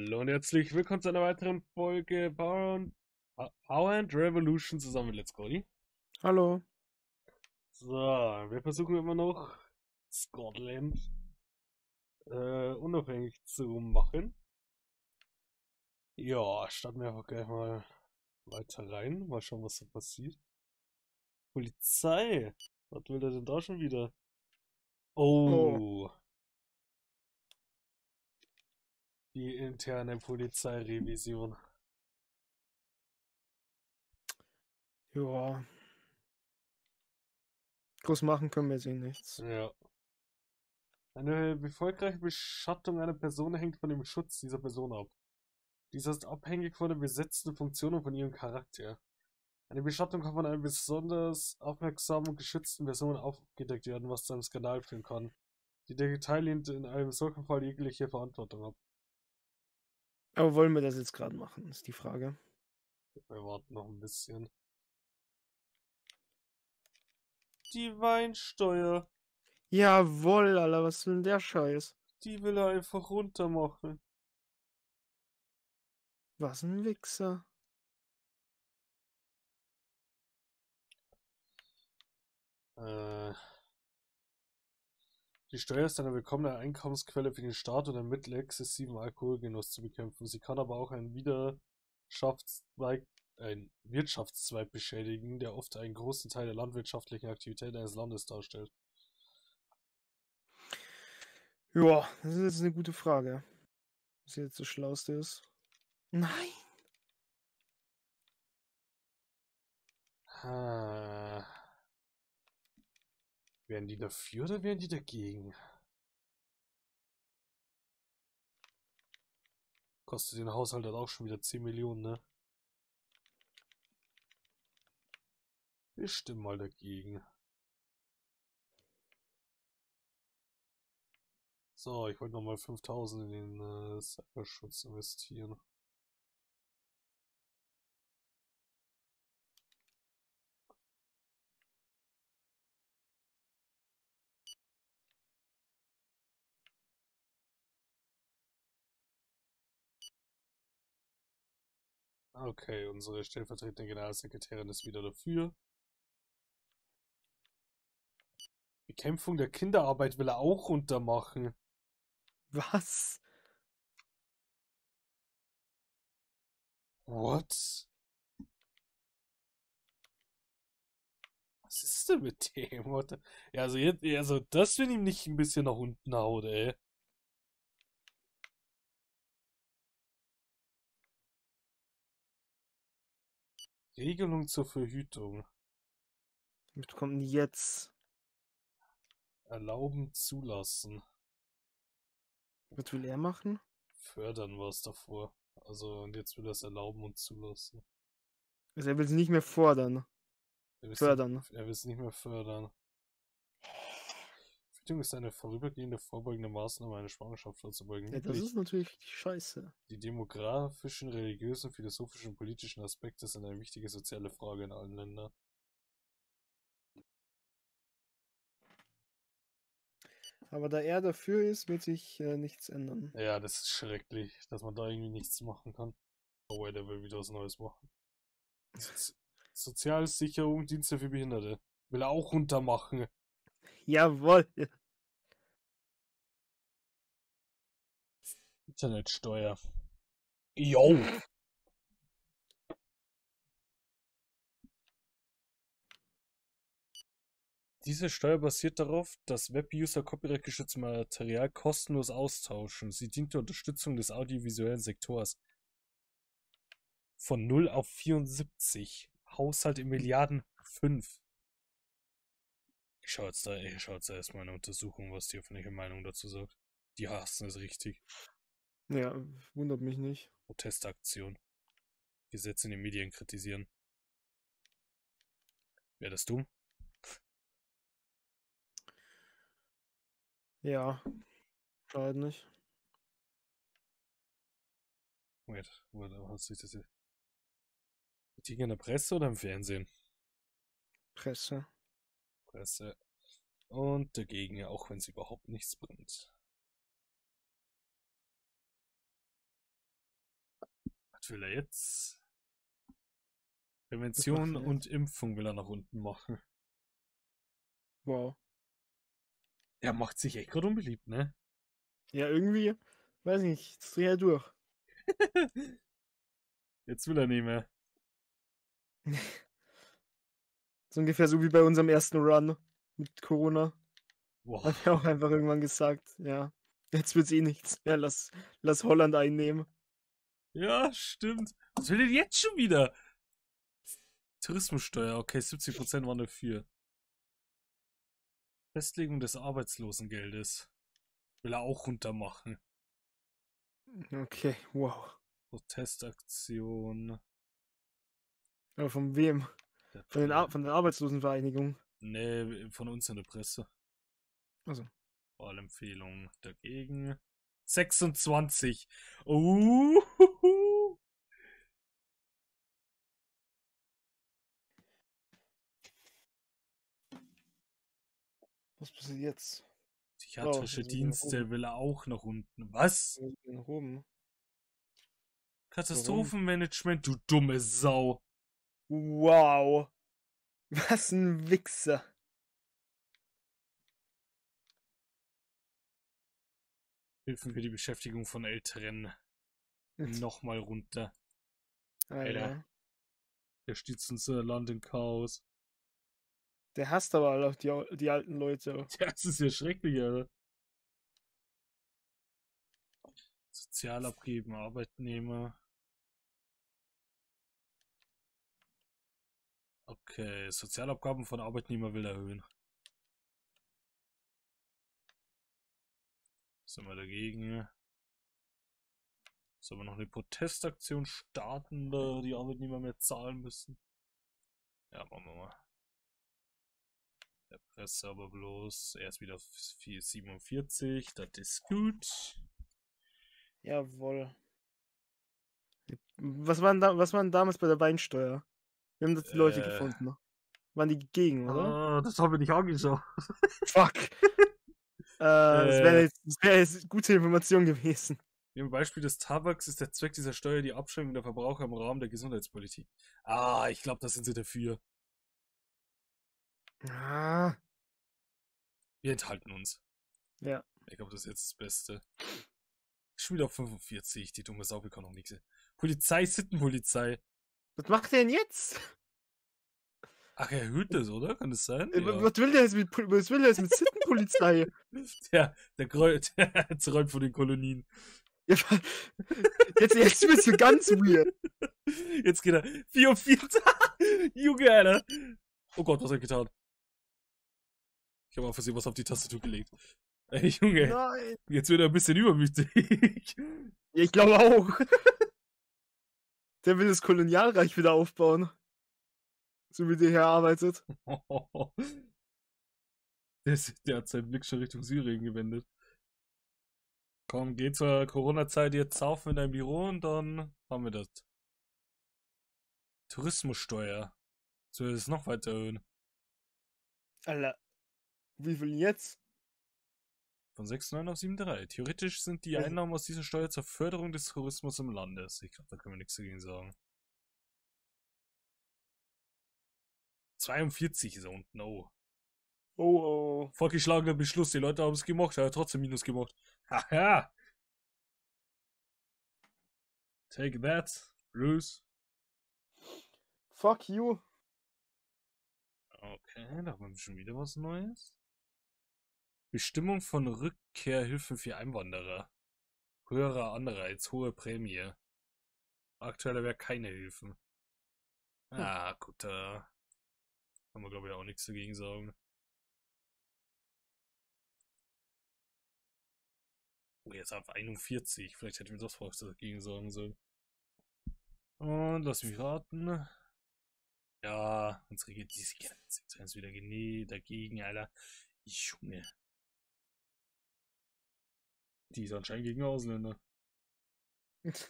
Hallo und herzlich willkommen zu einer weiteren Folge Power and Revolution zusammen mit Let's Cody. Hallo. So, wir versuchen immer noch Scotland unabhängig zu machen. Ja, starten wir einfach gleich mal weiter rein. Mal schauen, was so passiert. Polizei! Was will der denn da schon wieder? Oh, Oh, die interne Polizeirevision. ja. Groß machen können wir sie nichts. Ja. Eine erfolgreiche Beschattung einer Person hängt von dem Schutz dieser Person ab. Dieser ist abhängig von der besetzten Funktion und von ihrem Charakter. Eine Beschattung kann von einer besonders aufmerksamen und geschützten Person aufgedeckt werden, was zu einem Skandal führen kann. Die Detektei lehnt in einem solchen Fall jegliche Verantwortung ab. Aber wollen wir das jetzt gerade machen, ist die Frage. Wir warten noch ein bisschen. Die Weinsteuer, Jawohl, Alter, was ist denn der Scheiß? die will er einfach runter machen. Was ein Wichser. Äh, Die Steuer ist eine willkommene Einkommensquelle für den Staat und ermittelt exzessiven Alkoholgenuss zu bekämpfen. Sie kann aber auch einen Wirtschaftszweig beschädigen, der oft einen großen Teil der landwirtschaftlichen Aktivität eines Landes darstellt. Ja, das ist jetzt eine gute Frage. Was jetzt das Schlauste ist. Nein. Ah. Wären die dafür oder wären die dagegen? Kostet den Haushalt halt auch schon wieder 10 Millionen, ne? Wir stimmen mal dagegen. So, ich wollte nochmal 5000 in den Cyberschutz investieren. Okay, unsere stellvertretende Generalsekretärin ist wieder dafür. Bekämpfung der Kinderarbeit will er auch runtermachen. Was? What? Was ist denn mit dem? Ja, also jetzt, also das, wenn ihm nicht ein bisschen nach unten haut, ey. Regelung zur Verhütung. Was kommt denn jetzt? Erlauben, zulassen. Was will er machen? Fördern war es davor. Also, und jetzt will er es erlauben und zulassen. Also er will sie nicht mehr fordern. Fördern. Er will es nicht mehr fördern. Verhütung ist eine vorübergehende vorbeugende Maßnahme, eine Schwangerschaft vorzubeugen. Ja, das ist Wirklich, natürlich scheiße. die demografischen, religiösen, philosophischen und politischen Aspekte sind eine wichtige soziale Frage in allen Ländern. Aber da er dafür ist, wird sich nichts ändern. Ja, das ist schrecklich, dass man da irgendwie nichts machen kann. Oh, der will wieder was Neues machen. Sozi Sozialsicherung, Dienste für Behinderte. Will er auch runtermachen. Jawohl. Internetsteuer. Jo! Diese Steuer basiert darauf, dass Webuser copyright-geschütztes Material kostenlos austauschen. Sie dient der Unterstützung des audiovisuellen Sektors. Von 0 auf 74. Haushalt in Milliarden 5. Ich schaue jetzt da erstmal eine Untersuchung, was die öffentliche Meinung dazu sagt. Die hassen es richtig. Ja, wundert mich nicht. Protestaktion. Gesetze in den Medien kritisieren. Wäre das dumm? Ja, schadet nicht. Moment, was ist das hier? Kritik in der Presse oder im Fernsehen? Presse. Presse. Und dagegen, ja, auch wenn es überhaupt nichts bringt. Was will er jetzt? Was macht Prävention er jetzt? und Impfung will er nach unten machen. Wow. Er macht sich echt gerade unbeliebt, ne? Ja, irgendwie, weiß nicht, das dreht er durch. Jetzt will er nicht mehr. So ungefähr so wie bei unserem ersten Run mit Corona. Boah. Haben wir auch einfach irgendwann gesagt, ja, jetzt wird's eh nichts mehr, lass Holland einnehmen. Ja, stimmt. Was will er denn jetzt schon wieder? Tourismussteuer, okay, 70% waren dafür. Festlegung des Arbeitslosengeldes. Will er auch runtermachen. Okay, wow. Protestaktion. Aber von wem? Der Von der Arbeitslosenvereinigung. Nee, von uns in der Presse. Also. Wahlempfehlung dagegen. 26. Oh. Was passiert jetzt? Psychiatrische jetzt wird er nach Dienste oben. will er auch nach unten. Was? Jetzt wird er nach oben. Katastrophenmanagement, du dumme Sau. Wow. Was ein Wichser. Hilfen für die Beschäftigung von Älteren. Nochmal runter. Alter, Alter. der stürzt unser Land in Chaos. Der hasst aber alle die alten Leute. Das ist ja schrecklich, Alter. Sozialabgeben, Arbeitnehmer. Okay, Sozialabgaben von Arbeitnehmern will er erhöhen. Sind wir dagegen? Sollen wir noch eine Protestaktion starten, da die Arbeitnehmer mehr zahlen müssen? Ja, machen wir mal. Der Presse aber bloß. Er ist wieder auf 4,47. Das ist gut. Jawohl. Was waren damals bei der Weinsteuer? Wir haben das die Leute gefunden. Waren die gegen, oder? Das habe ich nicht angeschaut. Fuck. Das wäre jetzt gute Information gewesen. Im Beispiel des Tabaks ist der Zweck dieser Steuer die Abschränkung der Verbraucher im Rahmen der Gesundheitspolitik. Ich glaube, da sind sie dafür. Ah. Wir enthalten uns. Ja. Ich glaube, das ist jetzt das Beste. Schon wieder auf 45, die dumme Sau bekommt noch nichts. Polizei, Sittenpolizei. Was macht der denn jetzt? Ach, er erhöht das, oder? Kann das sein? Was will der jetzt mit Sittenpolizei? Der zerräumt von den Kolonien. Ja, jetzt wird's so ganz weird. Jetzt geht er. 44. Junge, Alter. Oh Gott, was hat er getan? Ich habe auf Versehen was auf die Tastatur gelegt. Ey, Junge. Nein. Jetzt wird er ein bisschen übermütig. Ja, ich glaube auch. Der will das Kolonialreich wieder aufbauen. So wie der hier arbeitet. Der hat seinen Blick schon Richtung Syrien gewendet. Komm, geh zur Corona-Zeit jetzt saufen in dein Büro und dann haben wir das. Tourismussteuer. Soll das noch weiter erhöhen? Alter. Wie viel jetzt? Von 6,9 auf 7,3. Theoretisch sind die Einnahmen aus dieser Steuer zur Förderung des Tourismus im Landes. Ich glaube, da können wir nichts dagegen sagen. 42 ist da unten, oh. Oh. Vorgeschlagener Beschluss, die Leute haben es gemocht, er hat trotzdem Minus gemacht. Haha! Take that, Bruce. Fuck you. Okay, da haben wir schon wieder was Neues. Bestimmung von Rückkehrhilfen für Einwanderer. Höherer Anreiz, hohe Prämie. Aktuell wäre keine Hilfen. Gut, da kann man glaube ich auch nichts dagegen sagen. Oh, jetzt auf 41. Vielleicht hätten wir das was dagegen sagen sollen. Und lass mich raten. Ja, unsere geht diese ganze wieder dagegen, Alter. Junge. Die ist anscheinend gegen Ausländer. Jetzt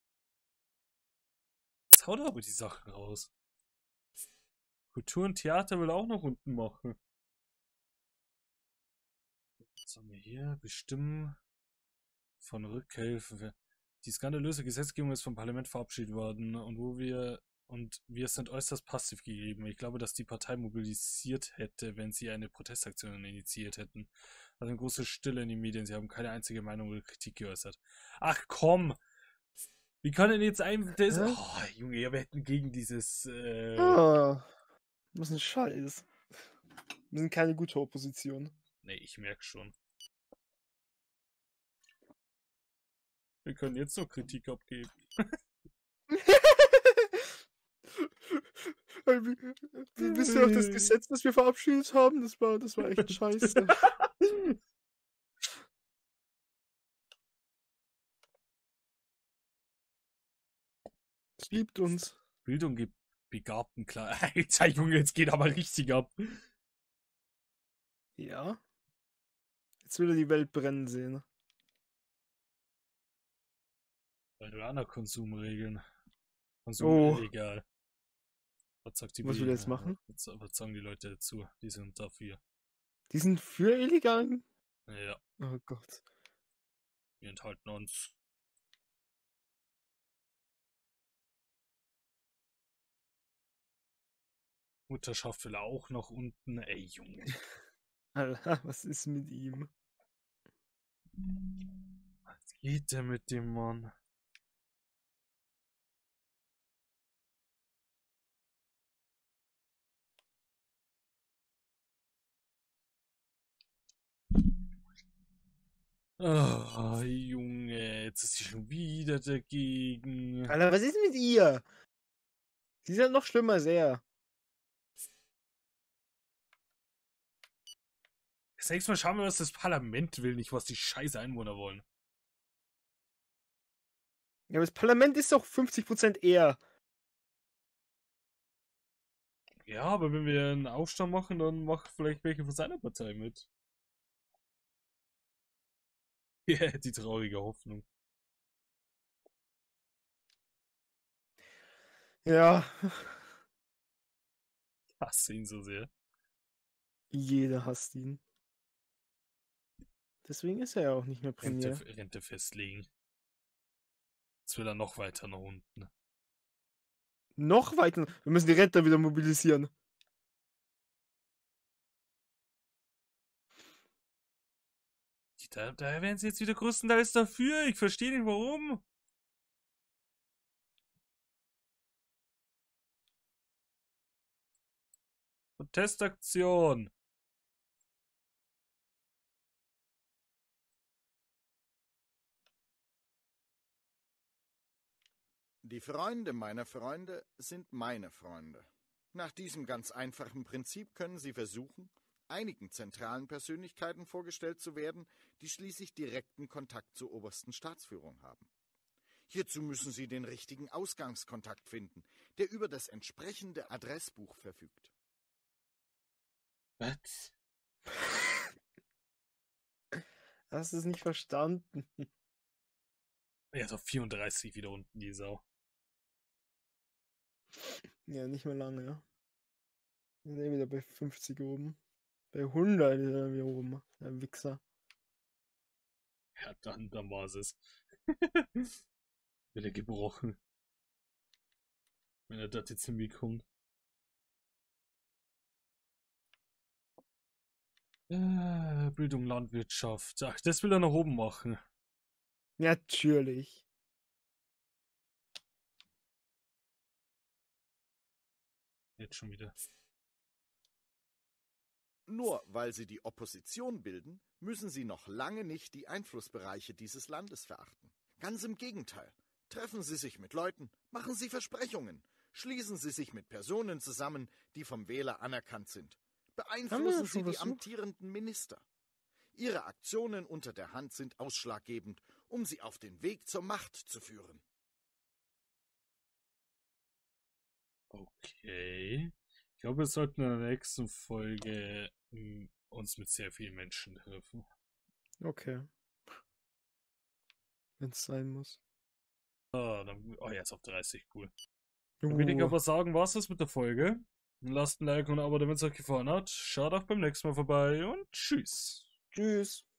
haut er aber die Sachen raus. Kultur und Theater will er auch noch unten machen. Was haben wir hier? Bestimmen von Rückhilfen. Die skandalöse Gesetzgebung ist vom Parlament verabschiedet worden und wir sind äußerst passiv gegeben. Ich glaube, dass die Partei mobilisiert hätte, wenn sie eine Protestaktion initiiert hätten. Also eine große Stille in den Medien. Sie haben keine einzige Meinung oder Kritik geäußert. Ach komm! Wie kann denn jetzt ein... Oh, Junge, ja, wir hätten gegen dieses... Was ein Scheiß. Wir sind keine gute Opposition. Nee, ich merke schon. Wir können jetzt noch Kritik abgeben. Wisst ihr auch das Gesetz, das wir verabschiedet haben? Das war echt scheiße. Es liebt uns. Bildung gibt Begabten klar. Alter Junge, jetzt geht aber richtig ab. Ja. Jetzt will er die Welt brennen sehen. Marihuana-Konsumregeln. Konsum illegal. Was sagt die Was will er jetzt machen? Was sagen die Leute dazu? Die sind dafür. Die sind für Illegalen? Ja. Oh Gott. Wir enthalten uns. Mutterschaft will er auch noch unten. Ey, Junge. Alter, was ist mit ihm? Was geht denn mit dem Mann? Oh, Junge, jetzt ist sie schon wieder dagegen. Alter, was ist mit ihr? Sie ist ja noch schlimmer, sehr. Das nächste Mal schauen wir, was das Parlament will, nicht was die scheiß Einwohner wollen. Ja, aber das Parlament ist doch 50% eher. Ja, aber wenn wir einen Aufstand machen, dann macht vielleicht welche von seiner Partei mit. Ja, die traurige Hoffnung. Ja. Ich hasse ihn so sehr. Jeder hasst ihn. Deswegen ist er ja auch nicht mehr Premier. Rente festlegen. Jetzt will er noch weiter nach unten. Noch weiter? Wir müssen die Rentner wieder mobilisieren. Da wären sie jetzt wieder größtenteils dafür. Ich verstehe nicht, warum. Protestaktion. Die Freunde meiner Freunde sind meine Freunde. Nach diesem ganz einfachen Prinzip können Sie versuchen, einigen zentralen Persönlichkeiten vorgestellt zu werden, die schließlich direkten Kontakt zur obersten Staatsführung haben. Hierzu müssen Sie den richtigen Ausgangskontakt finden, der über das entsprechende Adressbuch verfügt. Was? Hast du es nicht verstanden? Ja, ist auf 34 wieder unten, die Sau. Ja, nicht mehr lange, ja. Wir sind wieder bei 50 oben. Bei 100 ist er wieder oben, der Wichser. Ja, dann war es. Wird er gebrochen. Wenn er das jetzt hinbekommt. Bildung, Landwirtschaft. Ach, das will er nach oben machen. Natürlich. Jetzt schon wieder. Nur weil Sie die Opposition bilden, müssen Sie noch lange nicht die Einflussbereiche dieses Landes verachten. Ganz im Gegenteil. Treffen Sie sich mit Leuten, machen Sie Versprechungen, schließen Sie sich mit Personen zusammen, die vom Wähler anerkannt sind. Beeinflussen Sie die amtierenden Minister. Ihre Aktionen unter der Hand sind ausschlaggebend, um Sie auf den Weg zur Macht zu führen. Okay. Ich glaube, wir sollten in der nächsten Folge uns mit sehr vielen Menschen treffen. Okay. Wenn es sein muss. Jetzt auf 30, cool. Dann würde ich aber sagen, was ist mit der Folge? Lasst ein Like und ein Abo, wenn es euch gefallen hat. Schaut auch beim nächsten Mal vorbei und tschüss. Tschüss.